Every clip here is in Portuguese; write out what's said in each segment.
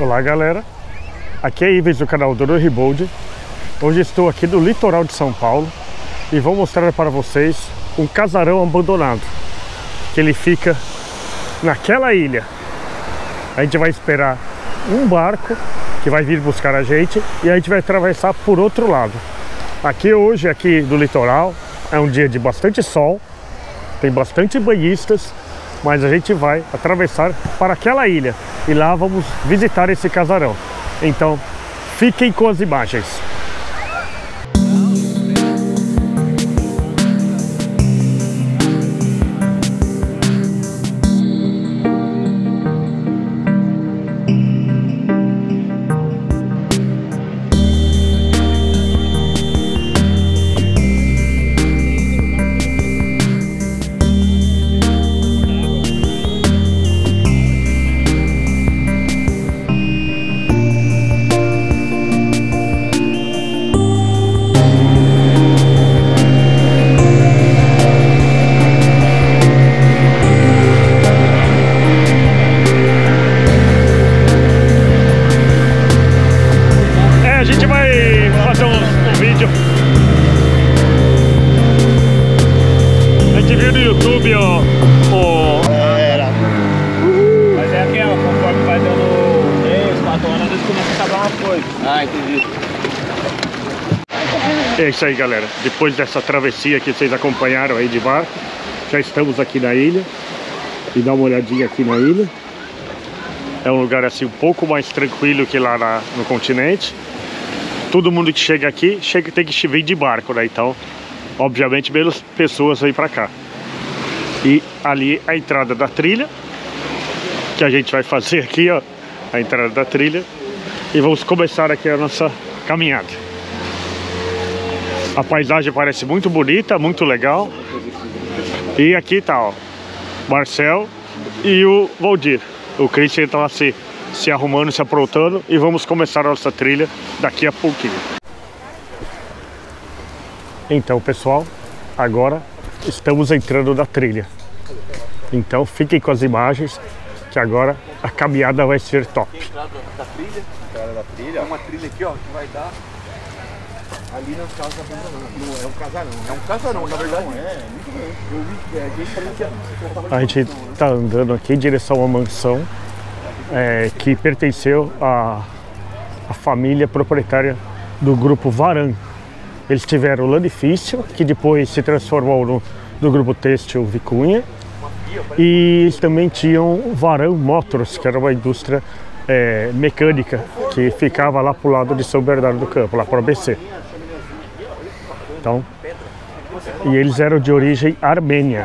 Olá galera, aqui é Ives do canal Doro Rebold. Hoje estou aqui no litoral de São Paulo e vou mostrar para vocês um casarão abandonado, que ele fica naquela ilha. A gente vai esperar um barco que vai vir buscar a gente e a gente vai atravessar por outro lado. Aqui hoje, aqui do litoral, é um dia de bastante sol, tem bastante banhistas, mas a gente vai atravessar para aquela ilha e lá vamos visitar esse casarão. Então, fiquem com as imagens. A gente viu no YouTube Mas é aquela, conforme vai dando 3, 4 anos, eles começam a acabar uma coisa. Ah, entendi. É isso aí galera, depois dessa travessia que vocês acompanharam aí de barco, já estamos aqui na ilha. E dá uma olhadinha aqui na ilha. É um lugar assim um pouco mais tranquilo que lá no continente. Todo mundo que chega aqui, tem que vir de barco, né? Então, obviamente, menos pessoas vêm pra cá. E ali a entrada da trilha, que a gente vai fazer aqui, ó. A entrada da trilha. E vamos começar aqui a nossa caminhada. A paisagem parece muito bonita, muito legal. E aqui tá, ó, Marcel e o Valdir. O Christian tá lá se arrumando, se aprontando, e vamos começar a nossa trilha daqui a pouquinho. Então pessoal, agora estamos entrando na trilha. Então fiquem com as imagens, que agora a caminhada vai ser top. Entrada da trilha, é uma trilha aqui, ó, que vai dar ali nas casas abandonadas. É um casarão. É um casarão, na verdade. Eu vi que a gente tá andando aqui em direção a uma mansão que pertenceu à família proprietária do grupo Varan. Eles tiveram o Landifício, que depois se transformou no grupo têxtil Vicunha, e eles também tinham Varan Motors, que era uma indústria mecânica que ficava lá pro lado de São Bernardo do Campo, lá para o ABC. Então, e eles eram de origem armênia.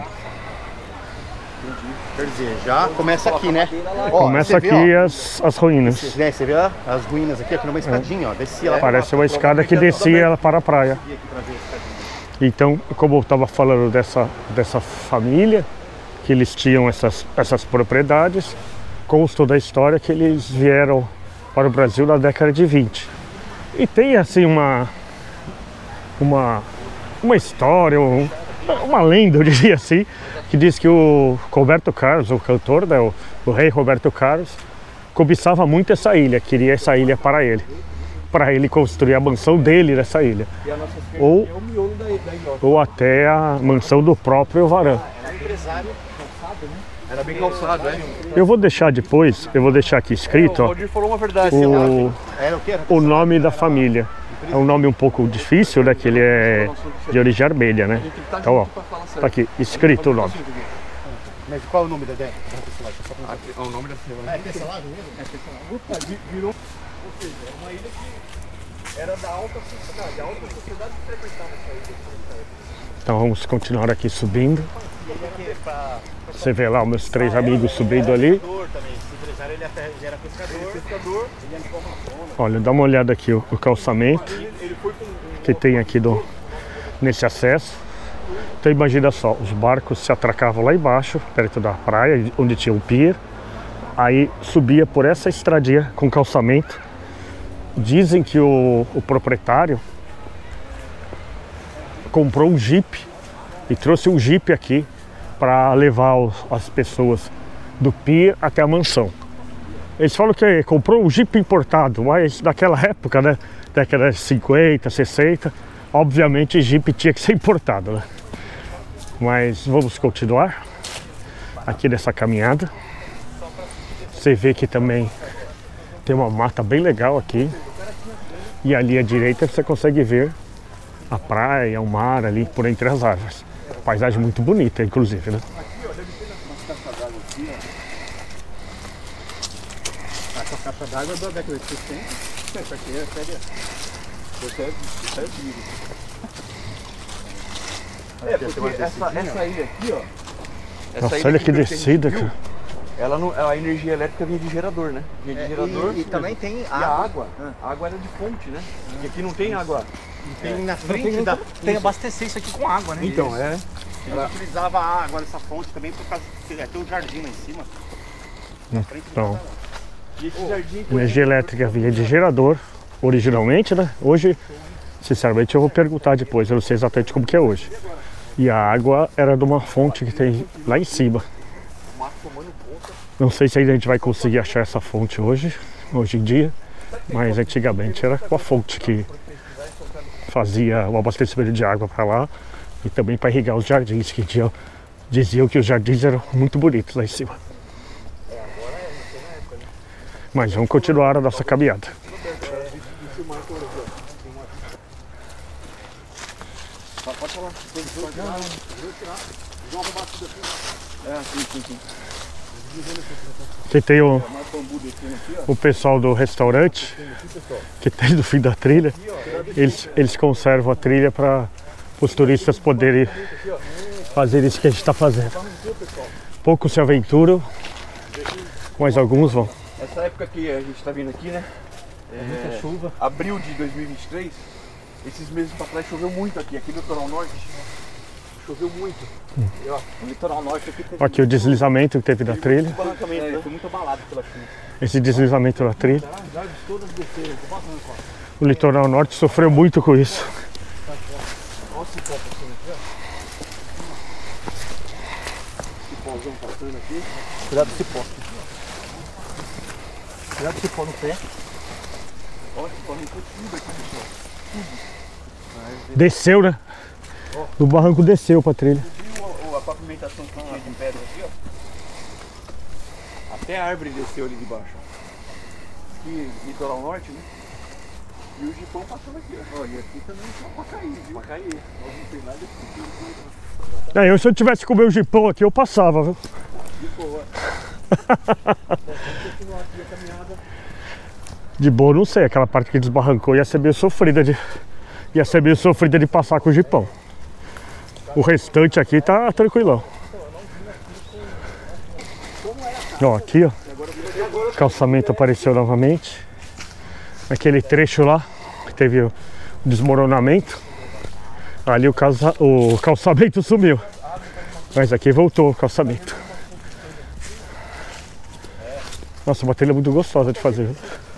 Quer dizer, já começa aqui, né? Começa aqui vê, as ruínas. Você vê as ruínas aqui numa escadinha, ó. Descia lá. Parece uma escada que descia ela para a praia. Então, como eu estava falando dessa família, que eles tinham essas propriedades, consta da história que eles vieram para o Brasil na década de 20. E tem assim uma história, uma lenda, eu diria assim, que diz que o Roberto Carlos, o cantor, né, o rei Roberto Carlos, cobiçava muito essa ilha, queria essa ilha para ele construir a mansão dele nessa ilha, ou até a mansão do próprio Varan. era bem calçado, né? Eu vou deixar depois, aqui escrito, ó, o nome da família. É um nome um pouco difícil, né? Que ele é de origem armênia, né? Então, ó, tá aqui, escrito o nome. Mas qual é o nome da ideia? É o nome da cidade. É Tessalado mesmo? É Tessalado. Virou, ou seja, é uma ilha que era da alta sociedade. A alta sociedade que frequentava essa ilha. Então vamos continuar aqui subindo. Você vê lá os meus 3 amigos subindo ali. Olha, dá uma olhada aqui o calçamento que tem aqui nesse acesso. Então imagina só, os barcos se atracavam lá embaixo, perto da praia, onde tinha um pier. Aí subia por essa estradinha com calçamento. Dizem que o proprietário comprou um Jeep e trouxe um Jeep aqui para levar as pessoas do pier até a mansão. Eles falam que comprou um Jeep importado, mas naquela época, né? Década de 50, 60, obviamente Jeep tinha que ser importado, né? Mas vamos continuar aqui nessa caminhada. Você vê que também tem uma mata bem legal aqui. E ali à direita você consegue ver a praia, o mar ali por entre as árvores. Paisagem muito bonita, inclusive, né? Essa caixa d'água é da década de 60. Essa aqui é séria. Você é vivo. Porque essa ilha aqui, ó. Nossa, olha que descida, cara. Ela não, a energia elétrica vinha de gerador, né? Vinha de gerador. E também tem água. E a água? A água era de fonte, né? E aqui não tem água. Tem na frente da... Tem abastecer isso aqui com água, né? Então, Eles utilizava a água dessa fonte também por causa que tem um jardim lá em cima. Então, E esse jardim... energia elétrica vinha de gerador, originalmente, né? Hoje, sinceramente, eu vou perguntar depois, eu não sei exatamente como que é hoje. E a água era de uma fonte que tem lá em cima. Não sei se ainda a gente vai conseguir achar essa fonte hoje em dia, mas antigamente era com a fonte que fazia o abastecimento de água para lá e também para irrigar os jardins, que diziam que os jardins eram muito bonitos lá em cima. Mas vamos continuar a nossa caminhada. Aqui tem o pessoal do restaurante que tem no fim da trilha. Eles conservam a trilha para os turistas poderem fazer isso que a gente está fazendo. Poucos se aventuram, mas alguns vão. Essa época que a gente está vindo aqui, né? Muita chuva. Abril de 2023, esses meses para trás choveu muito aqui no litoral norte. Choveu muito. E, ó, o litoral norte aqui teve aqui o deslizamento que teve da trilha. Foi muito abalado pela chuva. Esse deslizamento da trilha. O litoral norte sofreu muito com isso. Olha o cipó passando aqui, ó. Cipózão passando aqui. Cuidado do cipó. Cuidado do cipó no pé. Olha o cipó no tudo aqui, pessoal. Desceu, né? Do barranco desceu pra trilha. Viu a pavimentação que tinha de pedra aqui, ó? Até a árvore desceu ali de baixo. Aqui, litoral norte, né? E o jipão passando aqui, ó. E aqui também só pra cair, viu? Pra cair. Nós não tem nada aqui. Se eu tivesse com o meu jipão aqui, eu passava, viu? De boa. Vamos continuar aqui a caminhada. De boa, não sei. Aquela parte que desbarrancou ia ser meio sofrida de passar com o jipão. O restante aqui tá tranquilão. Ó, aqui, ó. O calçamento apareceu novamente. Aquele trecho lá que teve o desmoronamento. Ali o calçamento sumiu. Mas aqui voltou o calçamento. Nossa, uma trilha muito gostosa de fazer.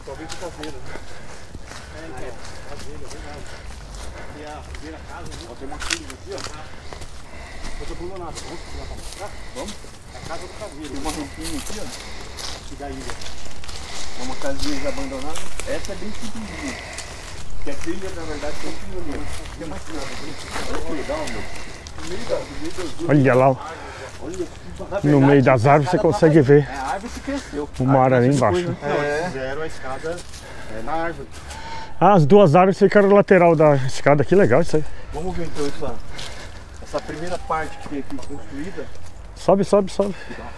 Tem uma rampinha aqui, ó. Da ilha. É uma casinha já abandonada. Essa é bem simplesinha. Que a trilha, na verdade, continua ali. Tem mais nada. Olha que legal, meu. Olha lá. No meio das árvores você consegue ver A árvore se cresceu. o mar ali embaixo. Fizeram a escada na árvore. Ah, as duas árvores ficaram na lateral da escada. Que legal isso aí. Vamos ver então essa primeira parte que tem aqui construída. Sobe, sobe, sobe.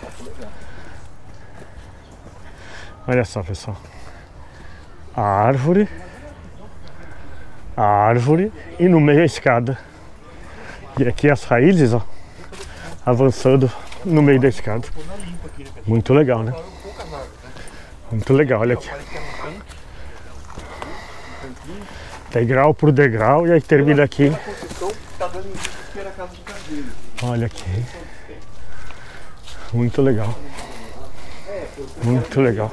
Olha só, pessoal. A árvore e no meio a escada. E aqui as raízes, ó, avançando no meio da escada. Muito legal, né? Muito legal, olha aqui. Degrau por degrau e aí termina aqui. Olha aqui. Muito legal. Muito legal.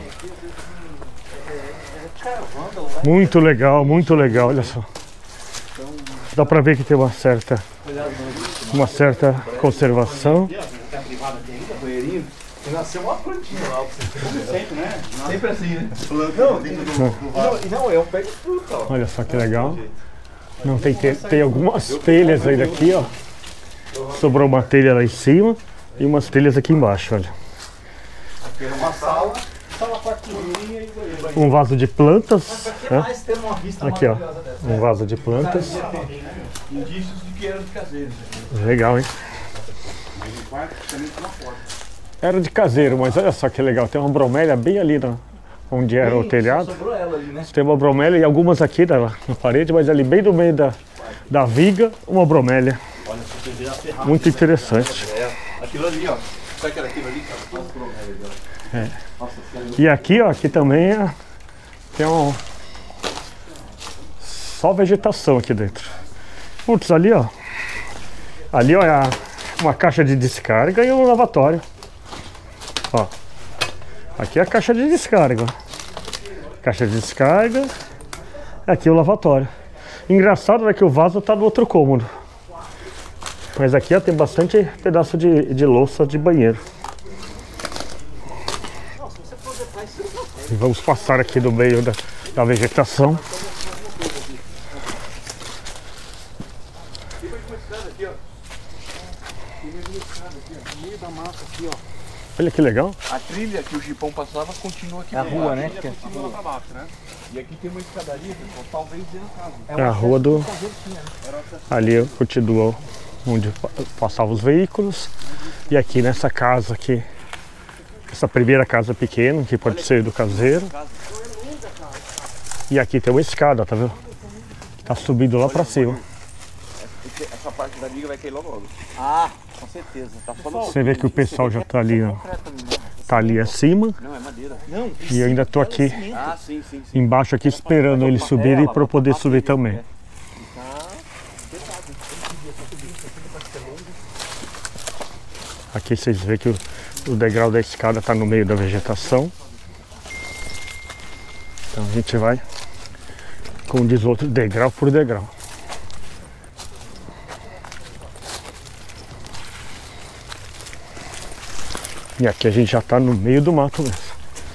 Muito legal, muito legal, olha só. Dá pra ver que tem uma certa conservação. Nasceu uma plantinha lá, pra você ter. Sempre, né? Sempre assim, né? Plantão dentro do vaso. Não, é um pé de fruta, ó. Olha só que legal. Não, tem algumas telhas aí daqui, ó. Sobrou uma telha lá em cima e umas telhas aqui embaixo, olha. Aqui é uma sala com a cozinha e banheiro. Um vaso de plantas, né? Mais ter uma vista Aqui, ó. maravilhosa dessa. Um vaso de plantas. Indícios de que eram de caseiro. Legal, hein? Mas o quarto também tem uma porta. Era de caseiro, mas olha só que legal. Tem uma bromélia bem ali onde era o telhado. Sobrou ela ali, né? Tem uma bromélia e algumas aqui na parede, mas ali bem no meio da viga, uma bromélia. Olha, se você ver a ferramenta. Muito interessante. Aquilo ali, ó. Sabe que era aquilo ali, cara? Olha as bromélias dela. É. Nossa, sério. E aqui, ó, aqui também tem só vegetação aqui dentro. Putz, ali, ó. Ali, ó, é uma caixa de descarga e um lavatório. Ó. Aqui é a caixa de descarga, ó. Caixa de descarga. Aqui o lavatório. Engraçado é que o vaso tá no outro cômodo. Mas aqui, ó, tem bastante pedaço de louça de banheiro. E vamos passar aqui no meio da vegetação. Olha que legal. A trilha que o jipão passava continua aqui. É a rua, né? Continua lá pra baixo, né? E aqui tem uma escadaria, pessoal, talvez dentro da casa. É a rua do... Ali continua onde passavam os veículos. E aqui nessa casa aqui, essa primeira casa pequena, que pode ser do caseiro. E aqui tem uma escada, tá vendo? Tá subindo lá pra cima. Essa parte da liga vai cair logo logo. Ah, com certeza. Tá só no... Você vê que o pessoal já tá ali, ó. Tá ali acima. Não, é madeira. Não, E eu ainda tô aqui Ah, sim, sim, sim. embaixo aqui esperando eles subirem para eu poder subir também. Aqui vocês veem que o degrau da escada está no meio da vegetação. Então a gente vai, como diz o outro, degrau por degrau. E aqui a gente já está no meio do mato mesmo.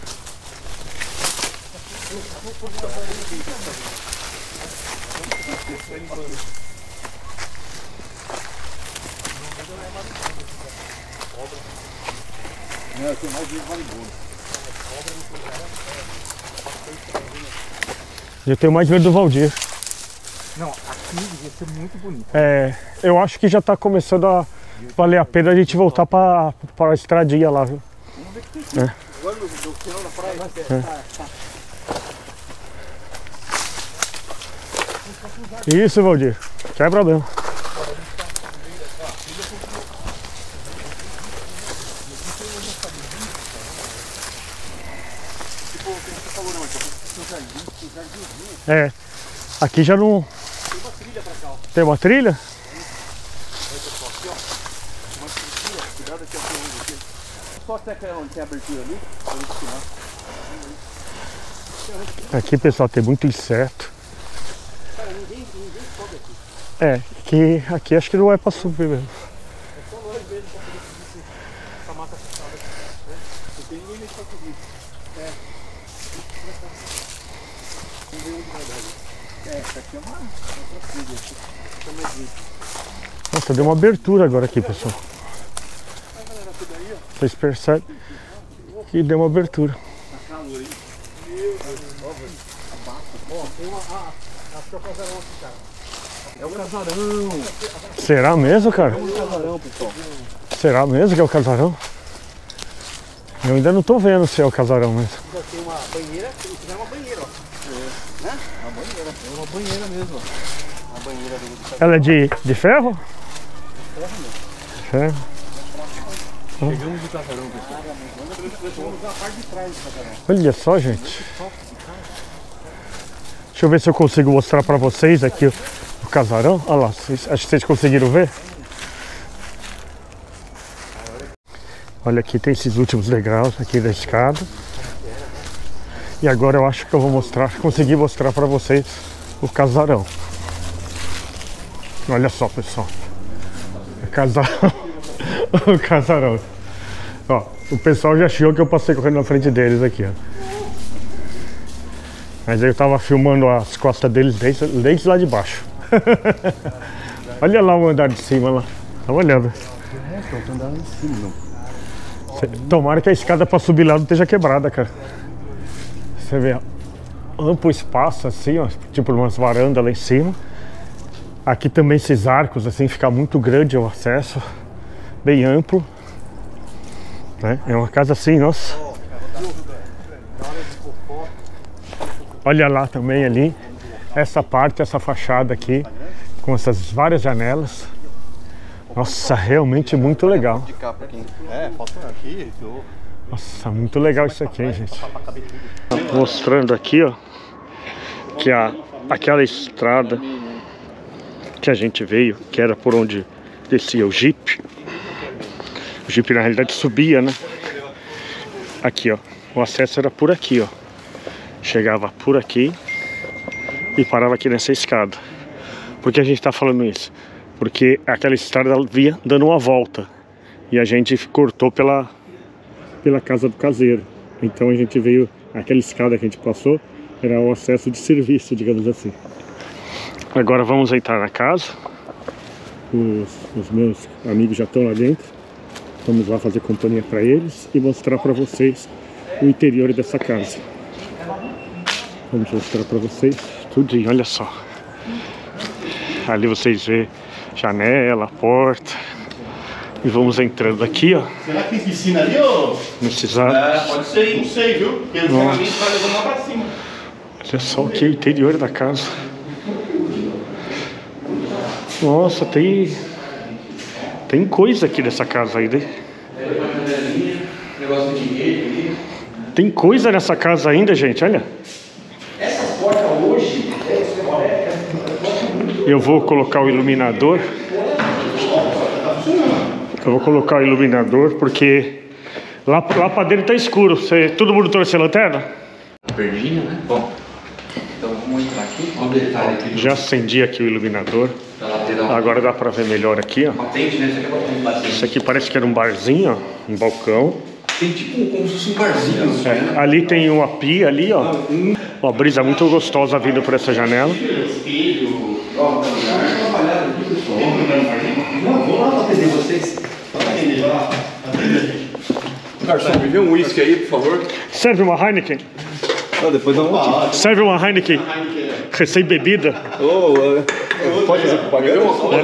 Não, tem mais de vale-bolo. Eu tenho mais medo do Valdir. Não, aqui devia ser muito bonito. É, eu acho que já está começando a valer a pena a gente voltar para a estradinha lá, viu? É. Agora no final da praia. Isso, Valdir. Quebra mesmo. É, aqui já não... Tem uma trilha pra cá, ó. Tem uma trilha? Olha pessoal, aqui ó. Uma estrutura, cuidado aqui ó. Só até onde tem a abertura ali, pra gente tirar. Aqui, pessoal, tem muito inseto. Cara, ninguém sobe aqui. É, que aqui acho que não é pra subir mesmo. É só nós mesmo pra poder subir essa mata fechada aqui. Né? Não tem ninguém mais pra subir. É. Vamos ver onde vai dar ali. É, essa aqui é uma trilha. Essa é mais verde. Nossa, deu uma abertura agora aqui, pessoal. Vocês percebem que deu uma abertura. Tá calor aí. Ó, tem uma... acho que é o casarão aqui, cara. É o casarão. Será mesmo, cara? É o casarão, pessoal. Será mesmo que é o casarão? Eu ainda não tô vendo se é o casarão mesmo. Já tem uma banheira, se tiver uma banheira, ó. É. Né? Uma banheira. É uma banheira mesmo, ó. Uma banheira do casarão. Ela é de ferro? Ferro. Chegamos no casarão, pessoal. Chegamos na parte de trás do casarão. Olha só, gente. Deixa eu ver se eu consigo mostrar pra vocês aqui o casarão. Olha lá, acho que vocês conseguiram ver. Olha aqui, tem esses últimos degraus aqui da escada. E agora eu acho que eu vou conseguir mostrar pra vocês o casarão. Olha só, pessoal. O casarão. O casarão. Ó, o pessoal já achou que eu passei correndo na frente deles aqui, ó. Mas aí eu tava filmando as costas deles desde lá de baixo. Olha lá o andar de cima lá. Tá olhando. Tomara que a escada pra subir lá não esteja quebrada, cara. Você vê, ó, amplo espaço assim, ó, tipo umas varandas lá em cima. Aqui também esses arcos assim, fica muito grande o acesso, bem amplo, né? É uma casa assim, nossa. Olha lá também ali, essa parte, essa fachada aqui, com essas várias janelas. Nossa, realmente muito legal. Nossa, muito legal isso aqui, hein, gente. Mostrando aqui, ó, que aquela estrada que a gente veio, que era por onde descia o Jeep. O Jeep na realidade subia, né? Aqui, ó, o acesso era por aqui, ó. Chegava por aqui e parava aqui nessa escada. Por que a gente tá falando isso? Porque aquela estrada via dando uma volta e a gente cortou pela casa do caseiro. Então a gente veio, aquela escada que a gente passou era o acesso de serviço, digamos assim. Agora vamos entrar na casa. Os meus amigos já estão lá dentro. Vamos lá fazer companhia para eles e mostrar para vocês o interior dessa casa. Vamos mostrar para vocês tudinho, olha só. Ali vocês vê janela, porta. E vamos entrando aqui, ó. Será que tem piscina ali, ô? Nesses arcos. Pode ser, não sei, viu? Porque eles vai levando lá pra cima. Olha só aqui o interior da casa. Nossa, tem coisa aqui nessa casa aí, né? Tem coisa nessa casa ainda, gente, olha. Essa porta hoje, eu vou colocar o iluminador. Eu vou colocar o iluminador porque lá pra dentro tá escuro. Todo mundo trouxe a lanterna? Verdinho, né? Bom, então vamos entrar aqui. Olha o detalhe aqui. Já acendi aqui o iluminador. Agora dá pra ver melhor aqui, ó. Patente, né? Isso aqui é patente bastante. Isso aqui parece que era um barzinho, ó. Um balcão. Tem tipo como se fosse um barzinho. É, ali tem uma pia ali, ó. Uma brisa muito gostosa vindo por essa janela. Não, vou lá pra atender vocês. Garçom, me vê um uísque aí, por favor. Serve uma Heineken? Não, depois eu vou. Serve uma Heineken recém-bebida? Pode fazer propaganda?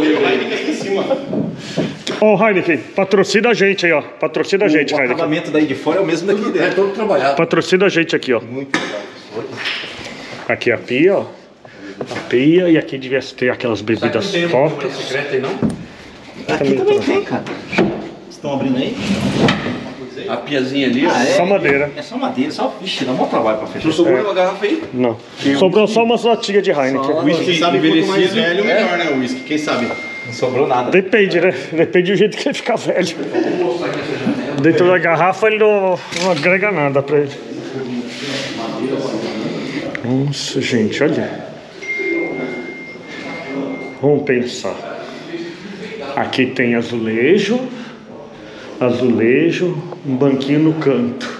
Ó, Heineken, patrocina a gente aí, ó. Patrocina a gente, O Heineken. acabamento daí de fora é o mesmo daqui dentro. É todo trabalhado. Patrocina a gente aqui, ó. Muito legal. Aqui a pia, ó. A pia, e aqui devia ter aquelas bebidas fortes. Secreta aí, não? aqui também tem, cara. Estão abrindo aí? A piazinha ali, ó. Só madeira. É só madeira, só. Vixe, dá um trabalho pra fechar. Não sobrou uma garrafa aí? Não. Sobrou só umas latinhas de Heineken. O uísque, quem sabe, quanto mais velho, melhor, né? O uísque, quem sabe? Não sobrou nada. Depende, né? Depende do jeito que ele ficar velho. Vou mostrar aqui essa janela. Dentro da garrafa ele não agrega nada pra ele. Nossa, gente, olha. Vamos pensar. Aqui tem azulejo, um banquinho no canto.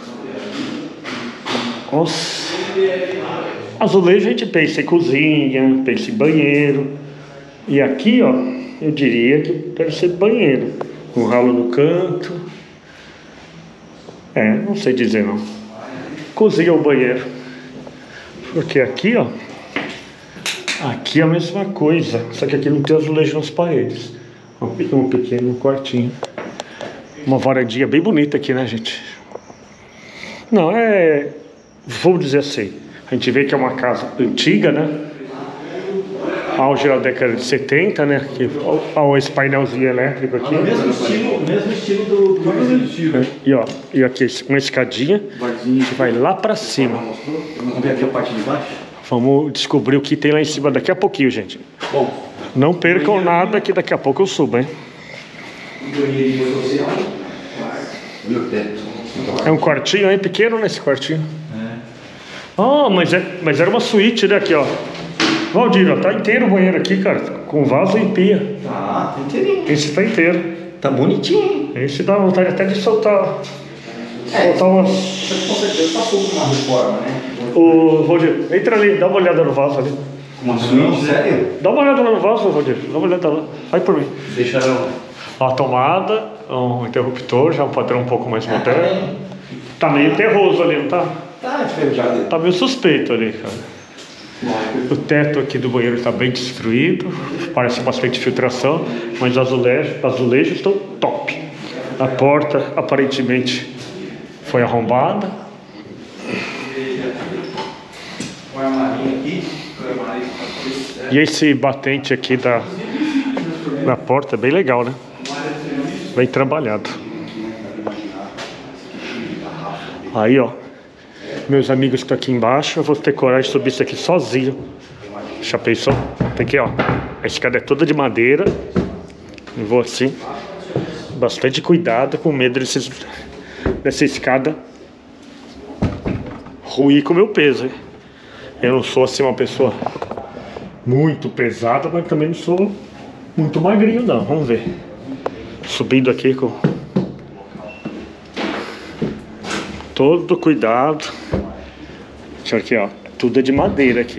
Nossa. Azulejo a gente pensa em cozinha, pensa em banheiro. E aqui, ó, eu diria que deve ser banheiro. Um ralo no canto. Não sei dizer não. Cozinha ou banheiro. Porque aqui, ó, aqui é a mesma coisa, só que aqui não tem azulejo nas paredes. Um pequeno quartinho. Uma varandinha bem bonita aqui, né, gente? Não, vou dizer assim, a gente vê que é uma casa antiga, né? Auge da década de 70, né? Olha esse painelzinho elétrico aqui. Mesmo estilo do barzinho. E aqui uma escadinha que vai lá pra cima. Vamos ver aqui a parte de baixo? Vamos descobrir o que tem lá em cima daqui a pouquinho, gente. Bom. Não percam nada que daqui a pouco eu subo, hein? É um quartinho aí, pequeno nesse quartinho. Mas era uma suíte, né? Aqui, ó. Valdir, ó, tá inteiro o banheiro aqui, cara. Com vaso e pia. Tá inteirinho. Esse tá inteiro. Tá bonitinho. Esse dá vontade até de soltar. botar umas... Com certeza tá pouco uma reforma, né? Ô, Rodir, entra ali, dá uma olhada no vaso ali. Uma suíte, sério? Dá uma olhada no vaso, Rodir, dá uma olhada lá. Vai por mim. Deixaram... Ó, a tomada, um interruptor, já um padrão um pouco mais moderno. Tá meio terroso ali, não tá? Tá enferrujado. Tá meio suspeito ali, cara. O teto aqui do banheiro está bem destruído, parece bastante filtração, mas os azulejos estão top. A porta aparentemente foi arrombada. E esse batente aqui da porta é bem legal, né? Bem trabalhado. Aí, ó. Meus amigos que estão aqui embaixo, eu vou ter coragem de subir isso aqui sozinho. Já pensou? Tem que, ó. A escada é toda de madeira. Eu vou assim. Bastante cuidado, com medo dessa escada ruir com o meu peso, hein? Eu não sou assim uma pessoa muito pesada, mas também não sou muito magrinho não. Vamos ver. Subindo aqui com todo cuidado. Deixa aqui, ó. Tudo é de madeira aqui.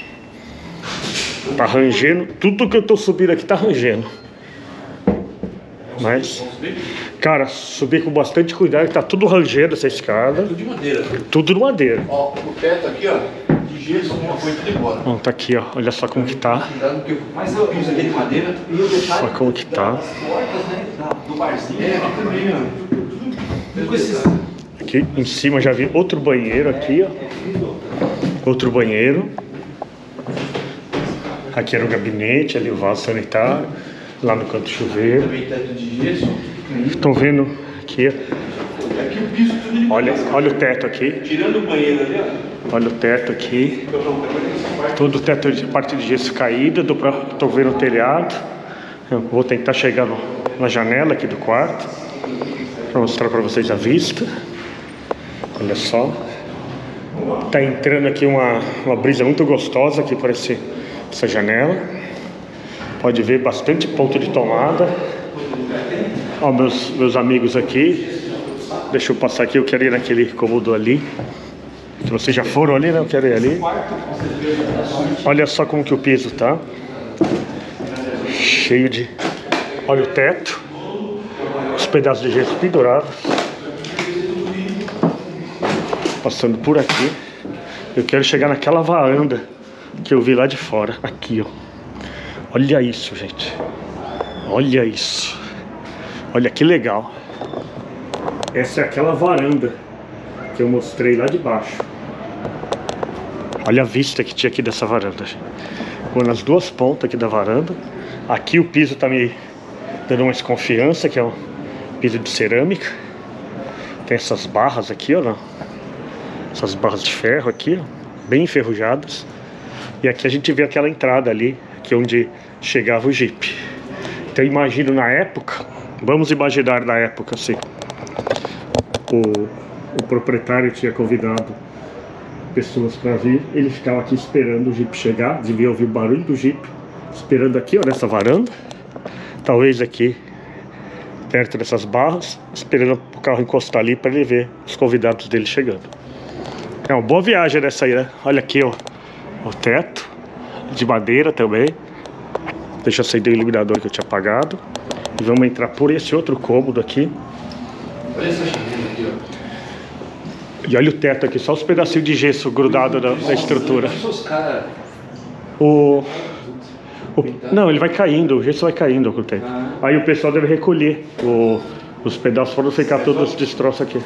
Tá rangendo. Tudo que eu tô subindo aqui tá rangendo. Mas, cara, subir com bastante cuidado, que tá tudo rangendo essa escada. Tudo de madeira. Tudo de madeira. Ó, o teto aqui, ó, de gesso, uma foi tudo embora. Ó, tá aqui, ó. Olha só como que tá. Mas o piso aqui de madeira e o detalhe. Olha como que tá. As portas, né, do barzinho. É, aqui também, ó. Com esses... Aqui em cima já vi outro banheiro aqui, ó. Outro banheiro. Aqui era o gabinete, ali o vaso sanitário. Lá no canto do chuveiro. Também teto de gesso. Estão vendo aqui, ó. Aqui o piso tudo de Olha o teto aqui. tirando o banheiro ali, ó. Olha o teto aqui. Todo o teto de parte de gesso caída. Tô vendo o telhado. Eu vou tentar chegar na janela aqui do quarto para mostrar para vocês a vista. Olha só. Tá entrando aqui uma brisa muito gostosa aqui por essa janela. Pode ver bastante ponto de tomada. Ó, meus amigos aqui. Deixa eu passar aqui, eu quero ir naquele cômodo ali. Se vocês já foram ali, né? Eu quero ir ali. Olha só como que o piso tá. Cheio de... Olha o teto. Os pedaços de gesso pendurados. Passando por aqui. Eu quero chegar naquela varanda que eu vi lá de fora. Aqui, ó. Olha isso, gente. Olha isso. Olha que legal. Essa é aquela varanda que eu mostrei lá de baixo. Olha a vista que tinha aqui dessa varanda, gente. Vou nas duas pontas aqui da varanda. Aqui o piso tá me dando uma desconfiança, que é um piso de cerâmica. Tem essas barras aqui, ó. Essas barras de ferro aqui, ó, bem enferrujadas. E aqui a gente vê aquela entrada ali, que é onde chegava o Jeep. Então eu imagino na época, vamos imaginar na época assim, o proprietário tinha convidado pessoas para vir, ele ficava aqui esperando o Jeep chegar, devia ouvir o barulho do Jeep, esperando aqui, ó, nessa varanda, talvez aqui, perto dessas barras, esperando o carro encostar ali para ele ver os convidados dele chegando. É uma boa viagem dessa aí, né? Olha aqui, ó, o teto de madeira também. Deixa eu acender o iluminador que eu tinha apagado. E vamos entrar por esse outro cômodo aqui. Olha essa janela aqui, ó. E olha o teto aqui, só os pedacinhos de gesso grudados na estrutura. Não, ele vai caindo, o gesso vai caindo com o tempo. Aí o pessoal deve recolher. Os pedaços foram ficar todos destroços aqui.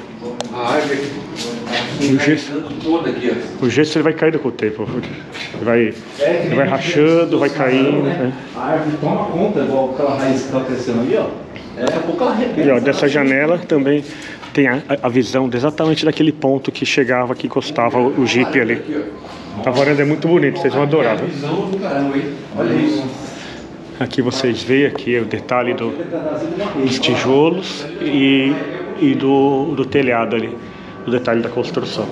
O gesso ele vai caindo com o tempo. Ele vai rachando, vai caindo. Né? A árvore toma conta, igual aquela raiz que tá crescendo ali, ó. Daqui a pouco ela arrebenta. E ó, dessa janela também tem a visão exatamente daquele ponto que chegava, que encostava o Jeep ali. A varanda é muito bonita, vocês vão adorar. Viu? Visão do caramba, hein? Olha isso. Aqui vocês veem aqui o detalhe dos tijolos e do telhado ali, o detalhe da construção.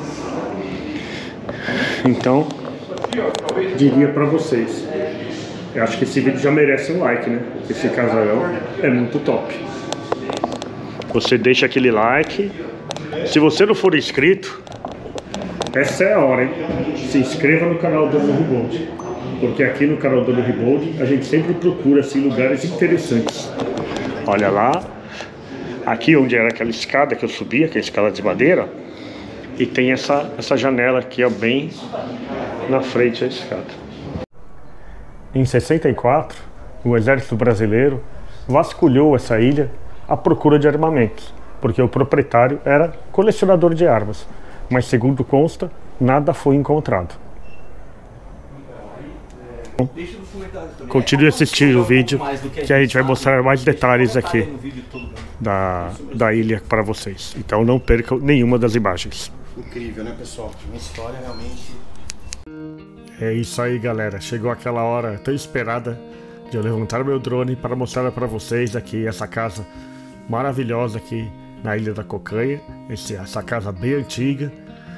Então, diria para vocês, eu acho que esse vídeo já merece um like, né? Esse casarão é muito top. Você deixa aquele like, Se você não for inscrito, essa é a hora, hein? Se inscreva no canal do Ribold, porque aqui no canal do Ribold a gente sempre procura assim, lugares interessantes. Olha lá, aqui onde era aquela escada que eu subia, aquela escada de madeira, e tem essa janela aqui, ó, bem na frente da escada. Em 64, o exército brasileiro vasculhou essa ilha à procura de armamentos, porque o proprietário era colecionador de armas, mas segundo consta, nada foi encontrado. Continue assistindo o vídeo, que a gente vai mostrar mais detalhes aqui da ilha para vocês. Então não percam nenhuma das imagens. Incrível, né, pessoal? Uma história realmente... É isso aí, galera. Chegou aquela hora tão esperada de eu levantar meu drone para mostrar para vocês aqui essa casa maravilhosa aqui na Ilha da Cocanha. Essa casa bem antiga.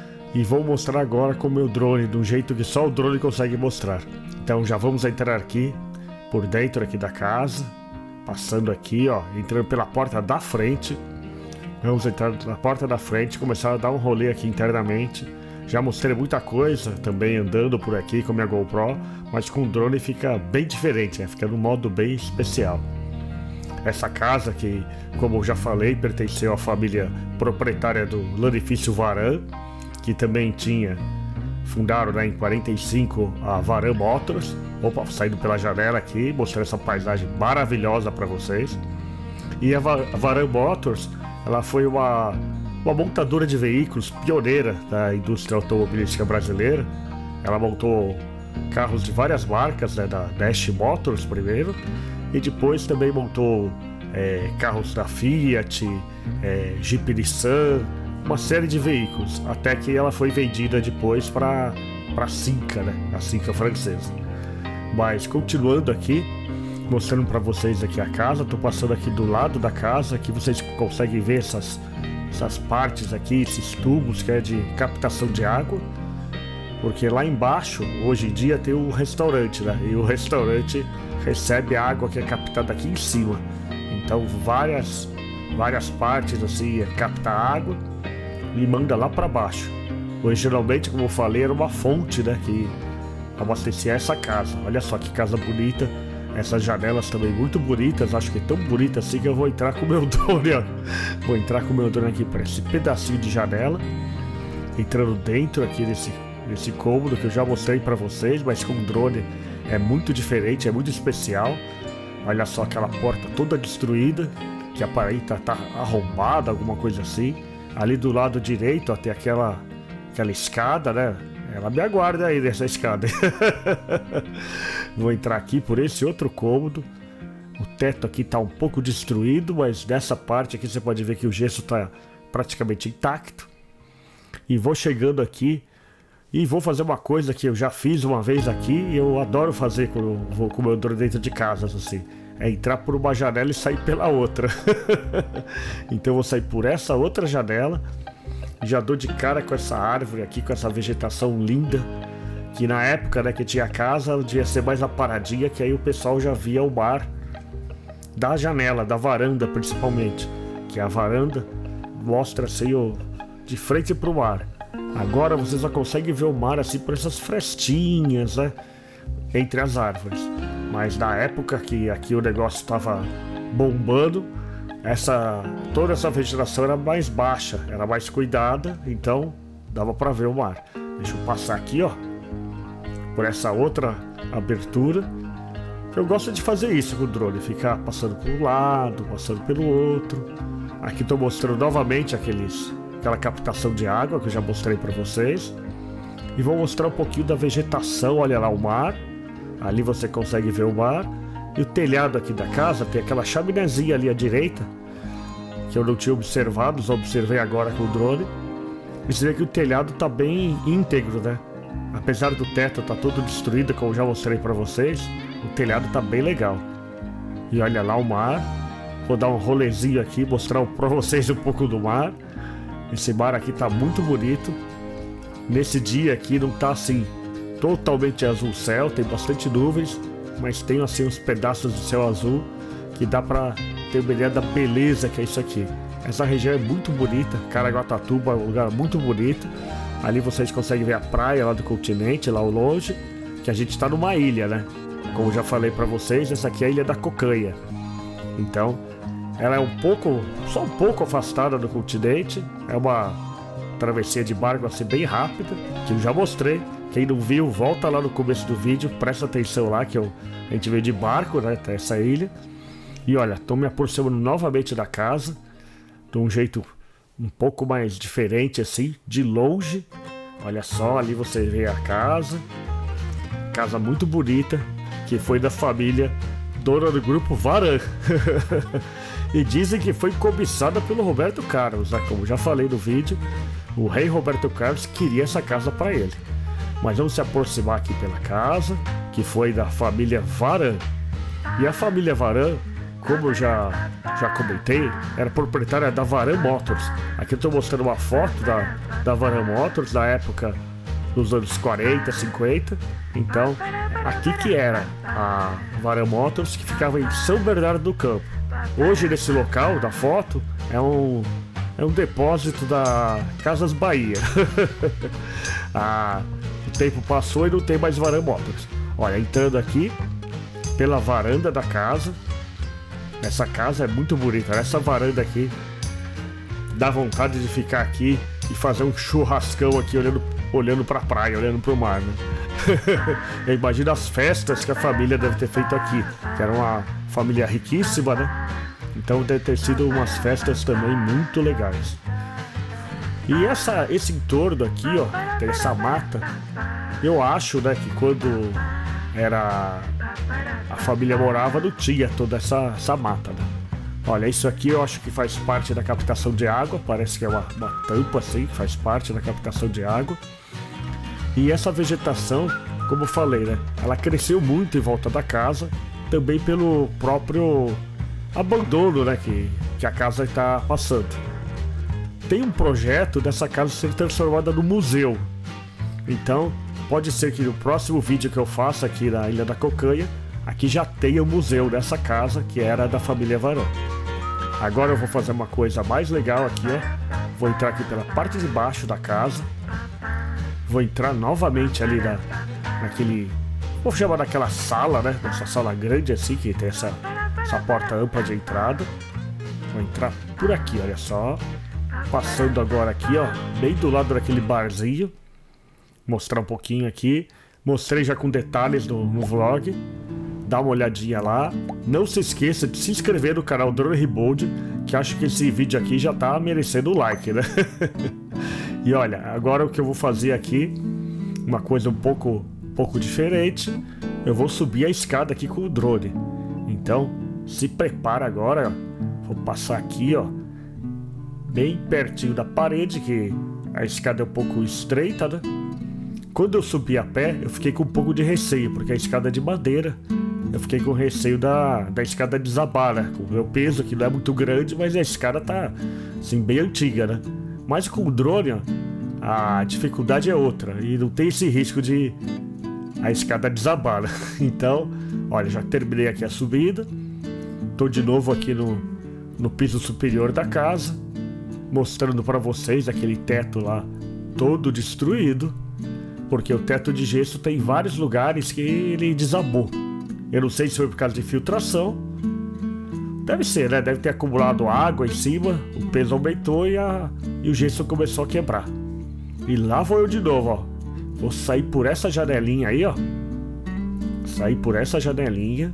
E vou mostrar agora com o meu drone, de um jeito que só o drone consegue mostrar. Então já vamos entrar aqui, por dentro aqui da casa. Passando aqui, ó, entrando pela porta da frente. Vamos entrar na porta da frente, começar a dar um rolê aqui internamente. Já mostrei muita coisa também andando por aqui com minha GoPro, mas com o drone fica bem diferente, né? Fica num modo bem especial. Essa casa que, como eu já falei, pertenceu à família proprietária do Lanifício Varan, que também fundaram, né, em 45 a Varan Motors. Opa, saindo pela janela aqui, mostrando essa paisagem maravilhosa para vocês. E a Varan Motors, ela foi uma montadora de veículos pioneira da indústria automobilística brasileira. Ela montou carros de várias marcas, né, da Dash Motors primeiro, e depois também montou carros da Fiat, Jeep Nissan, uma série de veículos, até que ela foi vendida depois para a Cinca, né, a Cinca francesa. Mas continuando aqui, mostrando para vocês aqui a casa, estou passando aqui do lado da casa, que vocês conseguem ver essas partes aqui, esses tubos que é de captação de água, porque lá embaixo hoje em dia tem um restaurante, né? E o restaurante recebe a água que é captada aqui em cima. Então várias partes assim capta água e manda lá para baixo. Originalmente, como eu falei, era uma fonte, né, que abastecia essa casa. Olha só que casa bonita. Essas janelas também muito bonitas, acho que é tão bonita assim que eu vou entrar com o meu drone, ó. Vou entrar com o meu drone aqui para esse pedacinho de janela, entrando dentro aqui desse cômodo que eu já mostrei para vocês, mas com o drone é muito diferente, é muito especial. Olha só aquela porta toda destruída, que aparenta tá arrombada, alguma coisa assim. Ali do lado direito, ó, tem aquela escada, né? Ela me aguarda aí nessa escada. Vou entrar aqui por esse outro cômodo. O teto aqui tá um pouco destruído, mas nessa parte aqui você pode ver que o gesso tá praticamente intacto. E vou chegando aqui e vou fazer uma coisa que eu já fiz uma vez aqui e eu adoro fazer quando eu vou com o meu drone dentro de casa, assim. É entrar por uma janela e sair pela outra. Então eu vou sair por essa outra janela. Já dou de cara com essa árvore aqui, com essa vegetação linda, que na época, né, que tinha casa, devia ser mais aparadinha, que aí o pessoal já via o mar da janela, da varanda principalmente, que a varanda mostra assim de frente para o mar. Agora você só consegue ver o mar assim por essas frestinhas, né, entre as árvores. Mas na época que aqui o negócio estava bombando, toda essa vegetação era mais baixa, era mais cuidada, então dava para ver o mar. Deixa eu passar aqui, ó, por essa outra abertura. Eu gosto de fazer isso com o drone, ficar passando por um lado, passando pelo outro. Aqui estou mostrando novamente aquela captação de água que eu já mostrei para vocês. E vou mostrar um pouquinho da vegetação. Olha lá o mar, ali você consegue ver o mar. E o telhado aqui da casa tem aquela chaminézinha ali à direita, que eu não tinha observado, só observei agora com o drone. E você vê que o telhado tá bem íntegro, né? Apesar do teto tá todo destruído, como eu já mostrei para vocês, o telhado tá bem legal. E olha lá o mar. Vou dar um rolezinho aqui, mostrar para vocês um pouco do mar. Esse mar aqui tá muito bonito. Nesse dia aqui não tá assim totalmente azul o céu, tem bastante nuvens, mas tem assim uns pedaços de céu azul que dá pra ter uma ideia da beleza que é isso aqui. Essa região é muito bonita, Caraguatatuba é um lugar muito bonito. Ali vocês conseguem ver a praia lá do continente, lá ao longe, que a gente está numa ilha, né? Como já falei para vocês, essa aqui é a Ilha da Cocanha. Então, ela é só um pouco afastada do continente. É uma travessia de barco assim bem rápida, que eu já mostrei. Quem não viu, volta lá no começo do vídeo, presta atenção lá que a gente veio de barco, né, até essa ilha. E olha, tô me aproximando novamente da casa, de um jeito um pouco mais diferente assim, de longe. Olha só, ali você vê a casa muito bonita, que foi da família dona do grupo Varan. E dizem que foi cobiçada pelo Roberto Carlos, né? Como já falei no vídeo, o rei Roberto Carlos queria essa casa para ele. Mas vamos se aproximar aqui pela casa, que foi da família Varan. E a família Varan, como eu já comentei, era proprietária da Varan Motors. Aqui eu estou mostrando uma foto da Varan Motors da época dos anos 40, 50. Então, aqui que era a Varan Motors, que ficava em São Bernardo do Campo. Hoje, nesse local da foto, é um depósito da Casas Bahia. O tempo passou e não tem mais Varan Motors. Olha, entrando aqui pela varanda da casa. Essa casa é muito bonita. Essa varanda aqui dá vontade de ficar aqui e fazer um churrascão aqui olhando pra praia, olhando pro mar, né? Eu imagino as festas que a família deve ter feito aqui, que era uma família riquíssima, né? Então deve ter sido umas festas também muito legais. E esse entorno aqui, ó, tem essa mata. Eu acho, né, que quando a família morava, não tinha toda essa mata, né? Olha, isso aqui eu acho que faz parte da captação de água. Parece que é uma tampa assim, que faz parte da captação de água. E essa vegetação, como eu falei, né, ela cresceu muito em volta da casa, também pelo próprio abandono, né, que a casa está passando. Tem um projeto dessa casa ser transformada no museu. Então, pode ser que no próximo vídeo que eu faça aqui na Ilha da Cocanha, aqui já tenha o museu dessa casa que era da família Varan. Agora eu vou fazer uma coisa mais legal aqui, ó. Vou entrar aqui pela parte de baixo da casa. Vou entrar novamente ali naquele... Vou chamar daquela sala, né? Essa sala grande assim, que tem essa porta ampla de entrada. Vou entrar por aqui, olha só. Passando agora aqui, ó, bem do lado daquele barzinho. Mostrar um pouquinho aqui. Mostrei já com detalhes no vlog. Dá uma olhadinha lá. Não se esqueça de se inscrever no canal Drone Rebold, que acho que esse vídeo aqui já tá merecendo o like, né? E olha, agora o que eu vou fazer aqui, uma coisa um pouco diferente. Eu vou subir a escada aqui com o drone. Então, se prepara agora, ó. Vou passar aqui, ó, bem pertinho da parede, que a escada é um pouco estreita, né? Quando eu subi a pé, eu fiquei com um pouco de receio, porque a escada é de madeira. Eu fiquei com receio da escada desabar, né? Com o meu peso, que não é muito grande, mas a escada tá, assim, bem antiga, né? Mas com o drone, ó, a dificuldade é outra. E não tem esse risco de a escada desabar, né? Então, olha, já terminei aqui a subida. Tô de novo aqui no piso superior da casa, mostrando para vocês aquele teto lá todo destruído, porque o teto de gesso tem vários lugares que ele desabou. Eu não sei se foi por causa de filtração. Deve ser, né? Deve ter acumulado água em cima, o peso aumentou e o gesso começou a quebrar. E lá vou eu de novo, ó. Vou sair por essa janelinha aí, ó. Sair por essa janelinha,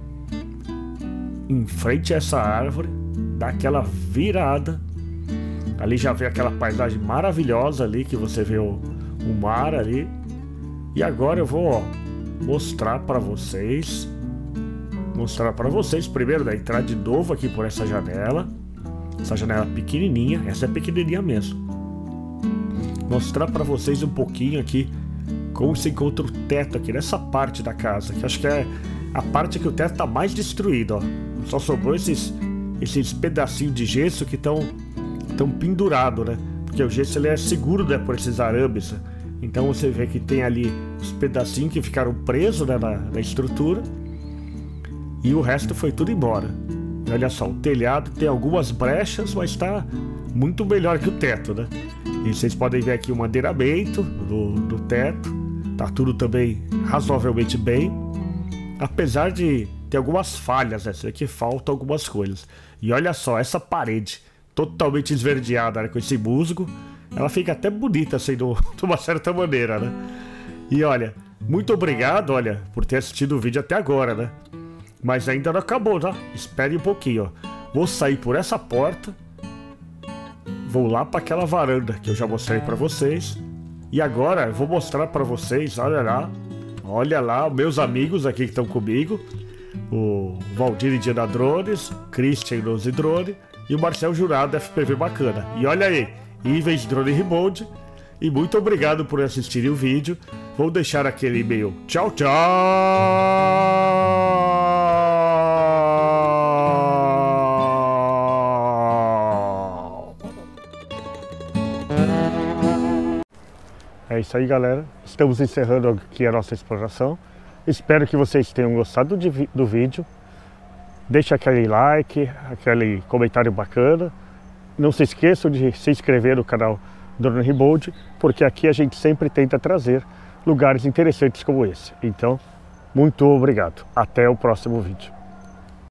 em frente a essa árvore, dar aquela virada. Ali já vê aquela paisagem maravilhosa ali, que você vê o mar ali. E agora eu vou, ó, mostrar para vocês primeiro, né, entrar de novo aqui por essa janela pequenininha. Essa é pequenininha mesmo. Mostrar para vocês um pouquinho aqui como se encontra o teto aqui nessa parte da casa, que acho que é a parte que o teto tá mais destruído, ó. Só sobrou esses pedacinhos de gesso que estão pendurados, né? Porque o gesso ele é seguro, né, por esses arames. Então você vê que tem ali os pedacinhos que ficaram presos, né, na estrutura. E o resto foi tudo embora. E olha só, o telhado tem algumas brechas, mas está muito melhor que o teto, né? E vocês podem ver aqui o madeiramento do teto. Tá tudo também razoavelmente bem. Apesar de ter algumas falhas, né? Aqui faltam algumas coisas. E olha só, essa parede totalmente esverdeada, né? Com esse musgo. Ela fica até bonita, assim, de uma certa maneira, né? E olha, muito obrigado, olha, por ter assistido o vídeo até agora, né? Mas ainda não acabou, tá? Espere um pouquinho, ó. Vou sair por essa porta. Vou lá para aquela varanda que eu já mostrei para vocês. E agora eu vou mostrar para vocês, olha lá, meus amigos aqui que estão comigo. O Valdir Indiana Drones, Christian Nose Drone e o Marcel Jurado FPV Bacana. E olha aí, Ives Drone Remote. E muito obrigado por assistirem o vídeo. Vou deixar aquele e-mail. Tchau, tchau! É isso aí, galera. Estamos encerrando aqui a nossa exploração. Espero que vocês tenham gostado do vídeo. Deixe aquele like, aquele comentário bacana. Não se esqueçam de se inscrever no canal Drone Remote, porque aqui a gente sempre tenta trazer lugares interessantes como esse. Então, muito obrigado. Até o próximo vídeo.